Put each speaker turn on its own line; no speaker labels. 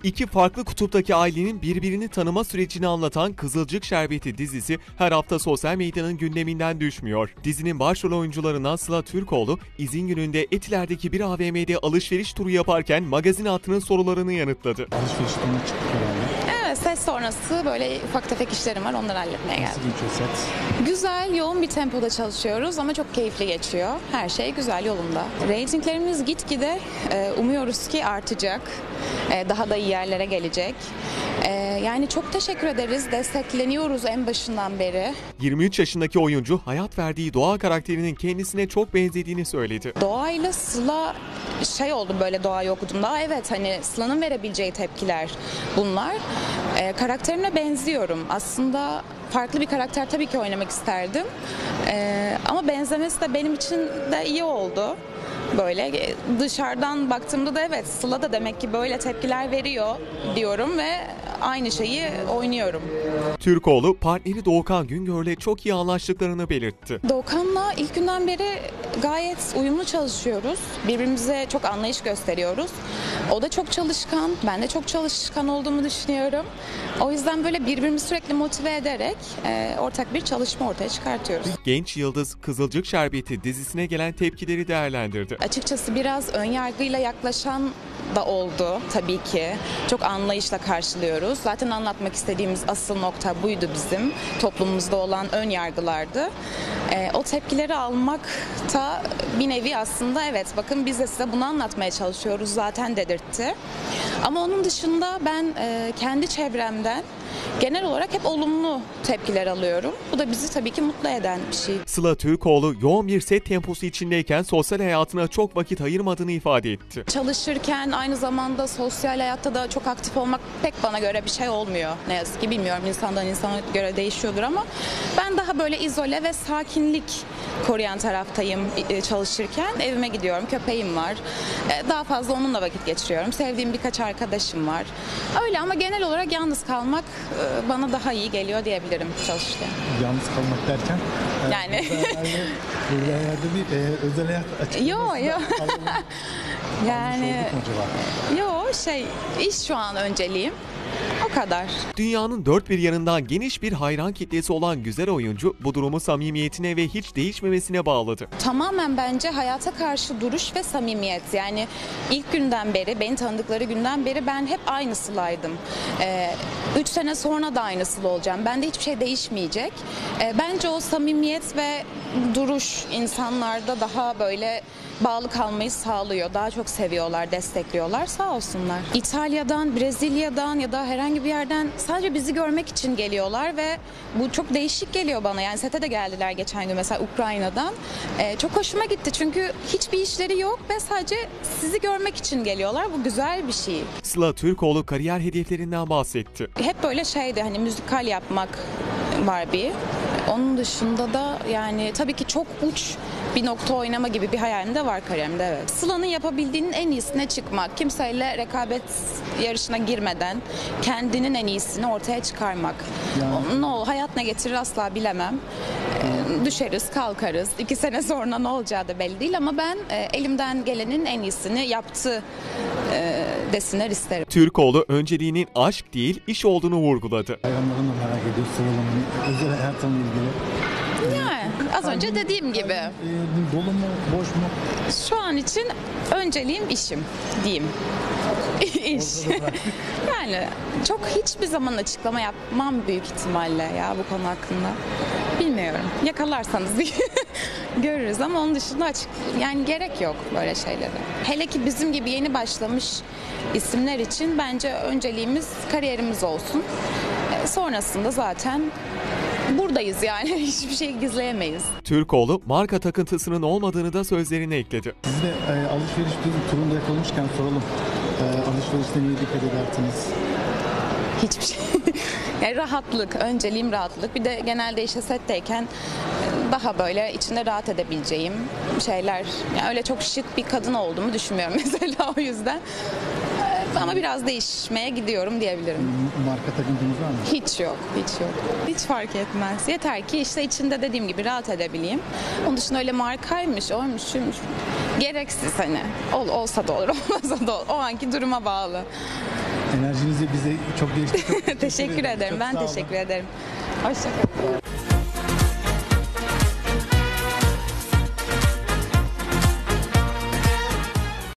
İki farklı kutuptaki ailenin birbirini tanıma sürecini anlatan Kızılcık Şerbeti dizisi her hafta sosyal medyanın gündeminden düşmüyor. Dizinin başrol oyuncularından Sıla Türkoğlu, izin gününde Etiler'deki bir AVM'de alışveriş turu yaparken magazin hattının sorularını yanıtladı.
Alışveriş turuna çıktık herhalde.
Evet, set sonrası böyle ufak tefek işlerim var, onları halletmeye geldim.
Nasıl geçiyor set?
Güzel, yoğun bir tempoda çalışıyoruz ama çok keyifli geçiyor. Her şey güzel, yolunda. Ratinglerimiz gitgide umuyoruz ki artacak. Daha da iyi yerlere gelecek. Yani çok teşekkür ederiz. Destekleniyoruz en başından beri.
23 yaşındaki oyuncu hayat verdiği Doğa karakterinin kendisine çok benzediğini söyledi.
Doğayla Sıla oldu böyle Doğa'yı okuduğumda. Evet, hani Sıla'nın verebileceği tepkiler bunlar. Karakterine benziyorum. Aslında farklı bir karakter tabii ki oynamak isterdim. Ama benzemesi de benim için de iyi oldu. Böyle dışarıdan baktığımda da evet, Sıla da demek ki böyle tepkiler veriyor diyorum ve aynı şeyi oynuyorum.
Türkoğlu partneri Doğukan Güngör'le çok iyi anlaştıklarını belirtti.
Doğukan'la ilk günden beri gayet uyumlu çalışıyoruz. Birbirimize çok anlayış gösteriyoruz. O da çok çalışkan, ben de çok çalışkan olduğumu düşünüyorum. O yüzden böyle birbirimizi sürekli motive ederek ortak bir çalışma ortaya çıkartıyoruz.
Genç yıldız Kızılcık Şerbeti dizisine gelen tepkileri değerlendirdi.
Açıkçası biraz önyargıyla yaklaşan da oldu tabii ki. Çok anlayışla karşılıyoruz. Zaten anlatmak istediğimiz asıl nokta buydu bizim. Toplumumuzda olan ön yargılardı. O tepkileri almak da bir nevi aslında evet bakın biz de size bunu anlatmaya çalışıyoruz zaten dedirtti. Ama onun dışında ben kendi çevremden genel olarak hep olumlu tepkiler alıyorum. Bu da bizi tabii ki mutlu eden bir şey.
Sıla Türkoğlu yoğun bir set temposu içindeyken sosyal hayatına çok vakit ayırmadığını ifade etti.
Çalışırken aynı zamanda sosyal hayatta da çok aktif olmak pek bana göre bir şey olmuyor. Ne yazık ki bilmiyorum, insandan insana göre değişiyordur ama ben daha böyle izole ve sakinlik koruyan taraftayım çalışırken. Evime gidiyorum, köpeğim var. Daha fazla onunla vakit geçiriyorum. Sevdiğim birkaç arkadaşım var. Öyle ama genel olarak yalnız kalmak bana daha iyi geliyor diyebilirim çalışırken.
Yalnız kalmak derken?
Yani.
Burada herhalde bir özel hayat açıklaması.
Yok. Yani. İş şu an önceliğim. O kadar.
Dünyanın dört bir yanından geniş bir hayran kitlesi olan güzel oyuncu bu durumu samimiyetine ve hiç değişmemesine bağladı.
Tamamen bence hayata karşı duruş ve samimiyet. Yani ilk günden beri, beni tanıdıkları günden beri ben hep aynı Sıla'ydım. 3 sene sonra da aynı Sıla olacağım. Bende hiçbir şey değişmeyecek. Bence o samimiyet ve duruş insanlarda daha böyle bağlı kalmayı sağlıyor. Daha çok seviyorlar, destekliyorlar. Sağ olsunlar. İtalya'dan, Brezilya'dan ya da herhangi bir yerden sadece bizi görmek için geliyorlar ve bu çok değişik geliyor bana. Yani sete de geldiler geçen gün mesela Ukrayna'dan. Çok hoşuma gitti çünkü hiçbir işleri yok ve sadece sizi görmek için geliyorlar. Bu güzel bir şey.
Sıla Türkoğlu kariyer hedeflerinden bahsetti.
Hep böyle hani müzikal yapmak var bir. Onun dışında da yani tabii ki çok uç bir nokta oynama gibi bir hayalim de var kariyerimde, evet. Sıla'nın yapabildiğinin en iyisine çıkmak, kimseyle rekabet yarışına girmeden kendinin en iyisini ortaya çıkarmak. Yani. Hayat ne getirir asla bilemem. Düşeriz, kalkarız. 2 sene sonra ne olacağı da belli değil ama ben elimden gelenin en iyisini yaptı desinler isterim.
Türkoğlu önceliğinin aşk değil, iş olduğunu vurguladı.
Hayranların da merak ediyor Sıla'nın özel hayatıyla ilgili.
Yani az önce dediğim gibi.
Dolu mu, boş mu?
Şu an için önceliğim işim diyeyim. İş. Yani çok hiçbir zaman açıklama yapmam büyük ihtimalle ya bu konu hakkında. Bilmiyorum. Yakalarsanız görürüz ama onun dışında yani gerek yok böyle şeylere. Hele ki bizim gibi yeni başlamış isimler için bence önceliğimiz kariyerimiz olsun. Sonrasında zaten buradayız yani hiçbir şey gizleyemeyiz.
Türkoğlu marka takıntısının olmadığını da sözlerine ekledi.
Siz de alışveriş turunda yakalamışken soralım. Alışverişte neye dikkat edersiniz?
Hiçbir şey. Yani rahatlık, önceliğim rahatlık. Bir de genelde işte setteyken daha böyle içinde rahat edebileceğim şeyler. Yani öyle çok şık bir kadın olduğumu düşünmüyorum mesela o yüzden. Ama biraz değişmeye gidiyorum diyebilirim.
Marka takıntınız var mı?
Hiç yok. Hiç fark etmez. Yeter ki işte içinde dediğim gibi rahat edebileyim. Onun dışında öyle markaymış, oymuş, şuymuş. Gereksiz hani. Olsa da olur, olmasa da olur. O anki duruma bağlı.
Enerjinizi bize çok geçti. Çok
Teşekkür ederim.
Çok
Ben
sağ olun.
teşekkür ederim. Hoşçakalın.